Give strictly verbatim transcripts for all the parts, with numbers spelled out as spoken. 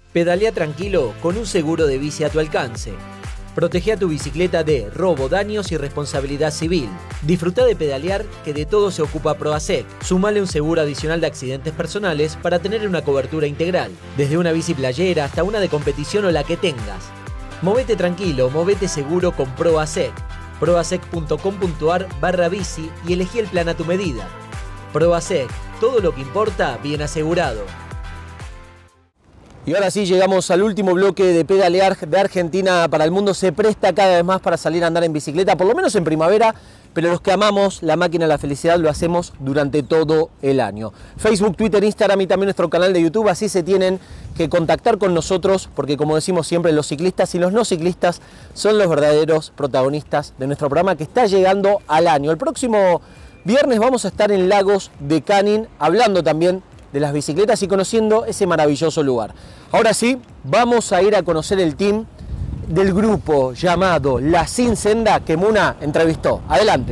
Pedalea tranquilo con un seguro de bici a tu alcance. Protege a tu bicicleta de robo, daños y responsabilidad civil. Disfruta de pedalear, que de todo se ocupa Proasec. Sumale un seguro adicional de accidentes personales para tener una cobertura integral, desde una bici playera hasta una de competición o la que tengas. Movete tranquilo, movete seguro con Proasec. proasec punto com punto ar barra bici y elegí el plan a tu medida. Proasec, todo lo que importa bien asegurado. Y ahora sí llegamos al último bloque de Pedalear de Argentina para el Mundo. Se presta cada vez más para salir a andar en bicicleta, por lo menos en primavera, pero los que amamos la máquina de la felicidad lo hacemos durante todo el año. Facebook, Twitter, Instagram y también nuestro canal de YouTube, así se tienen que contactar con nosotros, porque como decimos siempre, los ciclistas y los no ciclistas son los verdaderos protagonistas de nuestro programa que está llegando al año. El próximo viernes vamos a estar en Lagos de Canning hablando también de las bicicletas y conociendo ese maravilloso lugar. Ahora sí, vamos a ir a conocer el team del grupo llamado La Sin Senda que Muna entrevistó. Adelante.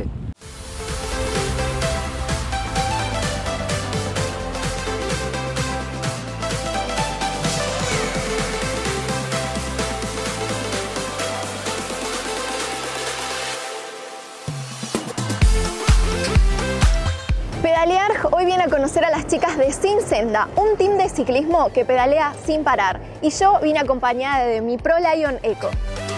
Pedalear hoy viene a conocer a las chicas de Sin Senda, un team de ciclismo que pedalea sin parar. Y yo vine acompañada de mi Pro Lion Eco.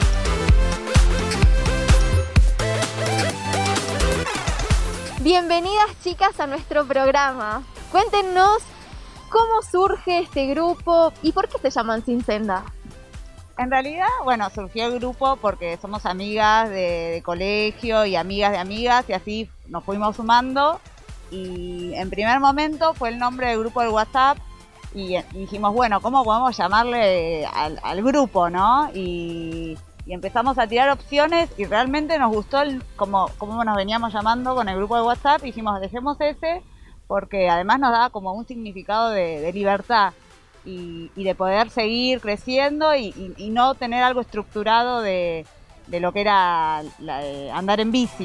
Bienvenidas chicas a nuestro programa. Cuéntenos cómo surge este grupo y por qué se llaman Sin Senda. En realidad, bueno, surgió el grupo porque somos amigas de, de colegio y amigas de amigas y así nos fuimos sumando. Y en primer momento fue el nombre del grupo del WhatsApp y, y dijimos, bueno, ¿cómo podemos llamarle al, al grupo, no? Y, y empezamos a tirar opciones y realmente nos gustó el, como, como nos veníamos llamando con el grupo de WhatsApp. Y dijimos, dejemos ese porque además nos daba como un significado de, de libertad y, y de poder seguir creciendo y, y, y no tener algo estructurado de, de lo que era la, eh, andar en bici.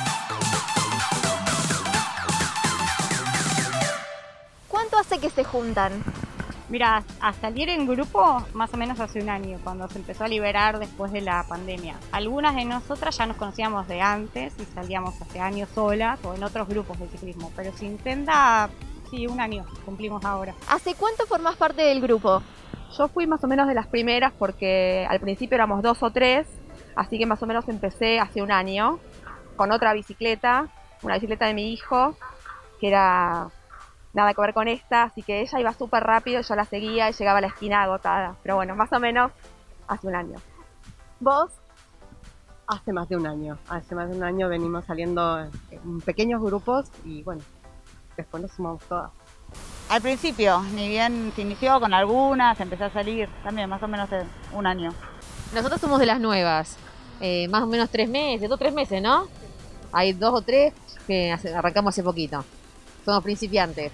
¿Cuánto hace que se juntan? Mira, a salir en grupo más o menos hace un año, cuando se empezó a liberar después de la pandemia. Algunas de nosotras ya nos conocíamos de antes y salíamos hace años solas o en otros grupos de ciclismo, pero Sin Senda, sí, un año cumplimos ahora. ¿Hace cuánto formás parte del grupo? Yo fui más o menos de las primeras porque al principio éramos dos o tres, así que más o menos empecé hace un año con otra bicicleta, una bicicleta de mi hijo, que era nada que ver con esta, así que ella iba súper rápido, yo la seguía y llegaba a la esquina agotada. Pero bueno, más o menos hace un año. ¿Vos? Hace más de un año. Hace más de un año venimos saliendo en pequeños grupos y bueno, después nos sumamos todas. Al principio, ni bien se inició con algunas, empecé a salir también más o menos hace un año. Nosotros somos de las nuevas, eh, más o menos tres meses, dos o tres meses, ¿no? Hay dos o tres que arrancamos hace poquito. Somos principiantes.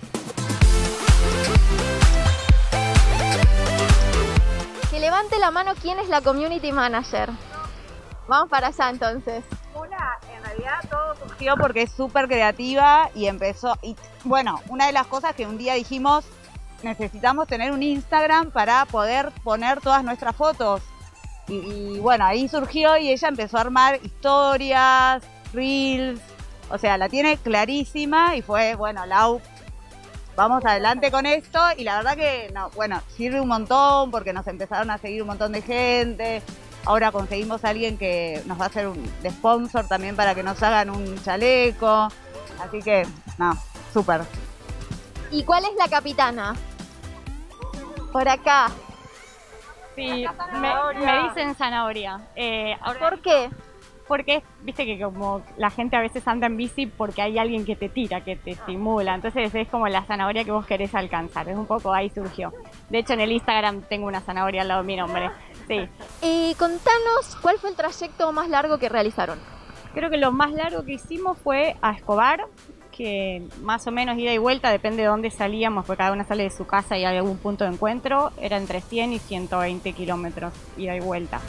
Que levante la mano quién es la community manager. Vamos para allá entonces. Una, en realidad todo surgió porque es súper creativa y empezó, y bueno, una de las cosas que un día dijimos, necesitamos tener un Instagram para poder poner todas nuestras fotos. Y, y bueno, ahí surgió y ella empezó a armar historias, reels. O sea, la tiene clarísima y fue, bueno, Lau, vamos adelante con esto. Y la verdad que, no, bueno, sirve un montón porque nos empezaron a seguir un montón de gente. Ahora conseguimos a alguien que nos va a hacer un de sponsor también para que nos hagan un chaleco. Así que, no, súper. ¿Y cuál es la capitana? Por acá. Sí, me, me dicen zanahoria. Eh, ¿Por qué? Porque, viste que como la gente a veces anda en bici porque hay alguien que te tira, que te estimula. Entonces es como la zanahoria que vos querés alcanzar. Es un poco ahí surgió. De hecho, en el Instagram tengo una zanahoria al lado de mi nombre. Sí. Y contanos, ¿cuál fue el trayecto más largo que realizaron? Creo que lo más largo que hicimos fue a Escobar, que más o menos ida y vuelta, depende de dónde salíamos, porque cada una sale de su casa y hay algún punto de encuentro. Era entre cien y ciento veinte kilómetros, ida y vuelta.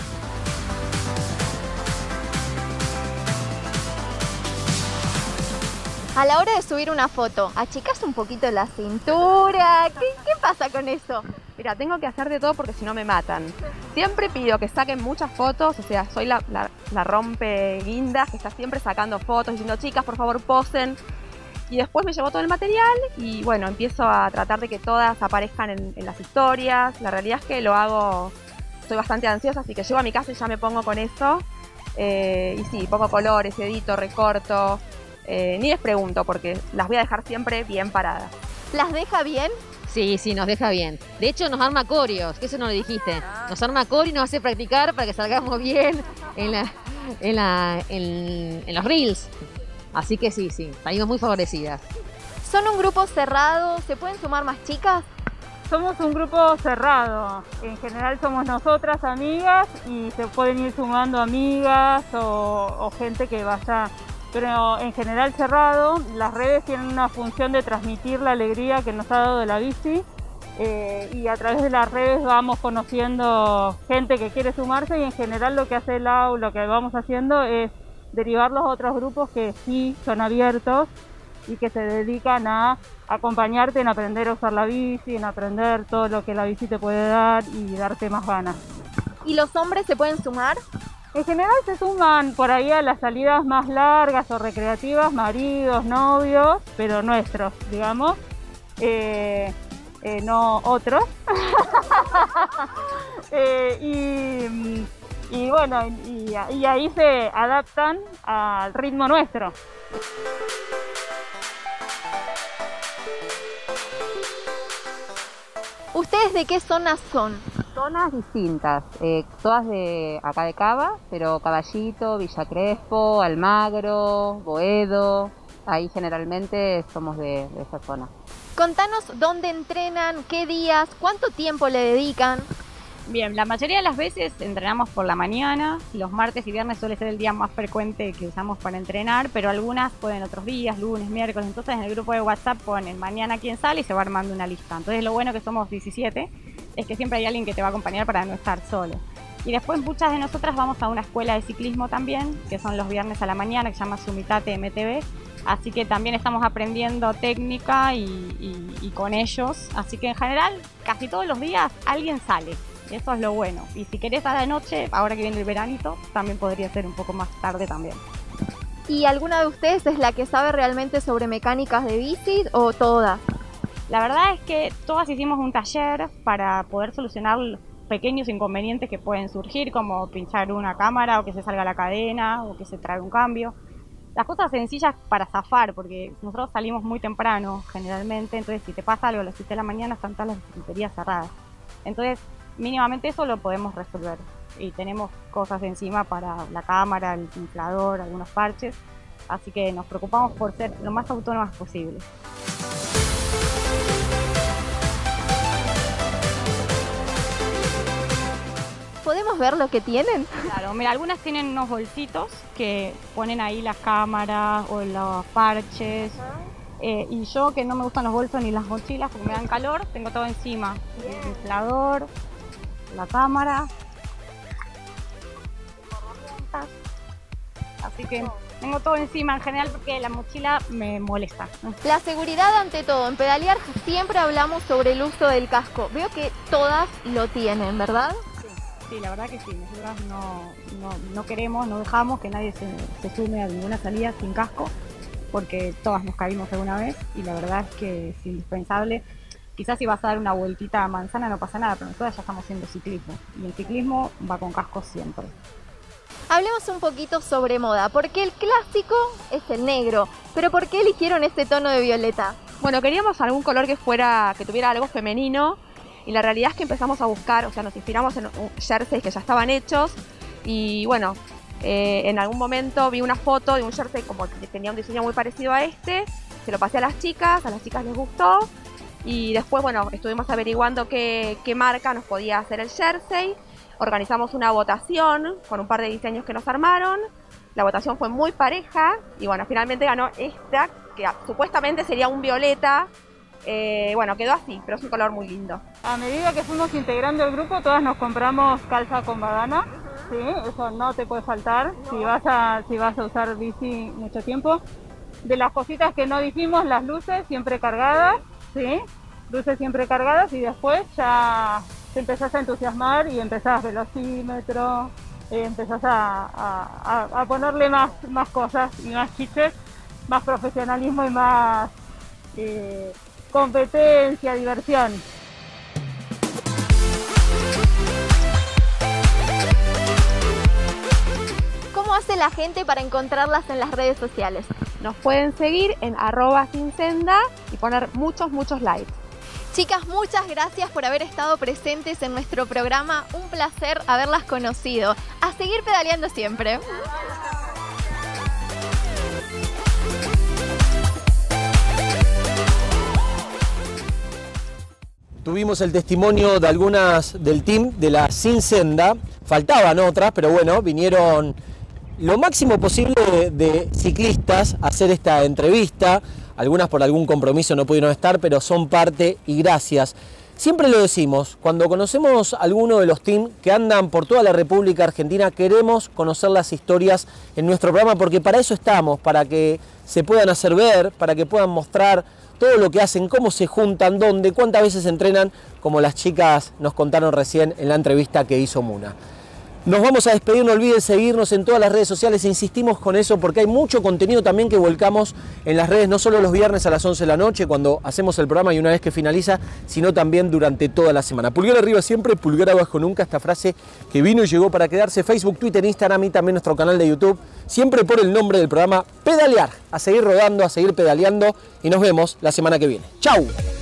A la hora de subir una foto, ¿achicás un poquito la cintura? ¿Qué, qué pasa con eso? Mira, tengo que hacer de todo porque si no me matan. Siempre pido que saquen muchas fotos, o sea, soy la, la, la rompe guindas que está siempre sacando fotos, diciendo chicas, por favor, posen. Y después me llevo todo el material y bueno, empiezo a tratar de que todas aparezcan en, en las historias. La realidad es que lo hago, soy bastante ansiosa, así que llego a mi casa y ya me pongo con eso. Eh, y sí, pongo colores, edito, recorto, eh, ni les pregunto porque las voy a dejar siempre bien paradas. ¿Las deja bien? Sí, sí, nos deja bien. De hecho, nos arma coreos, que eso no lo dijiste. Nos arma coreo y nos hace practicar para que salgamos bien en, la, en, la, en, en los reels. Así que sí, sí, salimos muy favorecidas. ¿Son un grupo cerrado? ¿Se pueden sumar más chicas? Somos un grupo cerrado. En general somos nosotras amigas y se pueden ir sumando amigas o, o gente que vaya... Pero en general cerrado. Las redes tienen una función de transmitir la alegría que nos ha dado de la bici eh, y a través de las redes vamos conociendo gente que quiere sumarse y en general lo que hace el A U, lo que vamos haciendo es derivarlos a otros grupos que sí son abiertos y que se dedican a acompañarte en aprender a usar la bici, en aprender todo lo que la bici te puede dar y darte más ganas. ¿Y los hombres se pueden sumar? En general se suman por ahí a las salidas más largas o recreativas, maridos, novios, pero nuestros, digamos, eh, eh, no otros. eh, y, y bueno, y, y ahí se adaptan al ritmo nuestro. ¿Ustedes de qué zonas son? Zonas distintas, eh, todas de acá de Cava, pero Caballito, Villa Crespo, Almagro, Boedo, ahí generalmente somos de, de esa zona. Contanos dónde entrenan, qué días, cuánto tiempo le dedican. Bien, la mayoría de las veces entrenamos por la mañana, los martes y viernes suele ser el día más frecuente que usamos para entrenar, pero algunas pueden otros días, lunes, miércoles, entonces en el grupo de WhatsApp ponen mañana quién sale y se va armando una lista. Entonces lo bueno que somos diecisiete es que siempre hay alguien que te va a acompañar para no estar solo. Y después muchas de nosotras vamos a una escuela de ciclismo también, que son los viernes a la mañana, que se llama Sumitate M T V, así que también estamos aprendiendo técnica y, y, y con ellos, así que en general casi todos los días alguien sale. Eso es lo bueno. Y si querés a la noche, ahora que viene el veranito, también podría ser un poco más tarde también. ¿Y alguna de ustedes es la que sabe realmente sobre mecánicas de bici o todas? La verdad es que todas hicimos un taller para poder solucionar los pequeños inconvenientes que pueden surgir, como pinchar una cámara o que se salga la cadena o que se trae un cambio. Las cosas sencillas para zafar, porque nosotros salimos muy temprano generalmente, entonces si te pasa algo a las siete de la mañana están todas las bicicleterías cerradas. Entonces mínimamente eso lo podemos resolver y tenemos cosas encima para la cámara, el inflador, algunos parches, así que nos preocupamos por ser lo más autónomas posible. ¿Podemos ver lo que tienen? Claro, mira, algunas tienen unos bolsitos que ponen ahí las cámaras o los parches. Eh, y yo, que no me gustan los bolsos ni las mochilas porque me dan calor, tengo todo encima. El inflador, la cámara, así que tengo todo encima en general porque la mochila me molesta. La seguridad ante todo. En Pedalear siempre hablamos sobre el uso del casco. Veo que todas lo tienen, ¿verdad? Sí, la verdad que sí. Nosotros no, no, no queremos, no dejamos que nadie se, se sume a ninguna salida sin casco porque todas nos caímos alguna vez y la verdad es que es indispensable. Quizás si vas a dar una vueltita a manzana no pasa nada, pero nosotros ya estamos haciendo ciclismo y el ciclismo va con casco siempre. Hablemos un poquito sobre moda, porque el clásico es el negro, pero ¿por qué eligieron este tono de violeta? Bueno, queríamos algún color que fuera, que tuviera algo femenino y la realidad es que empezamos a buscar, o sea, nos inspiramos en jerseys que ya estaban hechos y bueno, eh, en algún momento vi una foto de un jersey como que tenía un diseño muy parecido a este, se lo pasé a las chicas, a las chicas les gustó. Y después, bueno, estuvimos averiguando qué, qué marca nos podía hacer el jersey. Organizamos una votación con un par de diseños que nos armaron. La votación fue muy pareja y bueno, finalmente ganó esta, que supuestamente sería un violeta. Eh, bueno, quedó así, pero es un color muy lindo. A medida que fuimos integrando el grupo, todas nos compramos calza con badana. Sí, eso no te puede faltar si vas a, si vas a usar bici mucho tiempo. De las cositas que no dijimos, las luces siempre cargadas. Sí, luces siempre cargadas y después ya te empezás a entusiasmar y empezás velocímetro, eh, empezás a, a, a ponerle más, más cosas y más chiches, más profesionalismo y más eh, competencia, diversión. ¿Cómo hace la gente para encontrarlas en las redes sociales? Nos pueden seguir en arroba sinsenda y poner muchos, muchos likes. Chicas, muchas gracias por haber estado presentes en nuestro programa. Un placer haberlas conocido. A seguir pedaleando siempre. Tuvimos el testimonio de algunas del team de la Sinsenda. Faltaban otras, pero bueno, vinieron lo máximo posible de, de ciclistas a hacer esta entrevista. Algunas por algún compromiso no pudieron estar, pero son parte y gracias. Siempre lo decimos, cuando conocemos a alguno de los teams que andan por toda la República Argentina, queremos conocer las historias en nuestro programa, porque para eso estamos, para que se puedan hacer ver, para que puedan mostrar todo lo que hacen, cómo se juntan, dónde, cuántas veces entrenan, como las chicas nos contaron recién en la entrevista que hizo Muna. Nos vamos a despedir, no olviden seguirnos en todas las redes sociales, insistimos con eso porque hay mucho contenido también que volcamos en las redes, no solo los viernes a las once de la noche cuando hacemos el programa y una vez que finaliza, sino también durante toda la semana. Pulgar arriba siempre, pulgar abajo nunca, esta frase que vino y llegó para quedarse. Facebook, Twitter, Instagram y también nuestro canal de YouTube, siempre por el nombre del programa Pedalear. A seguir rodando, a seguir pedaleando y nos vemos la semana que viene. ¡Chau!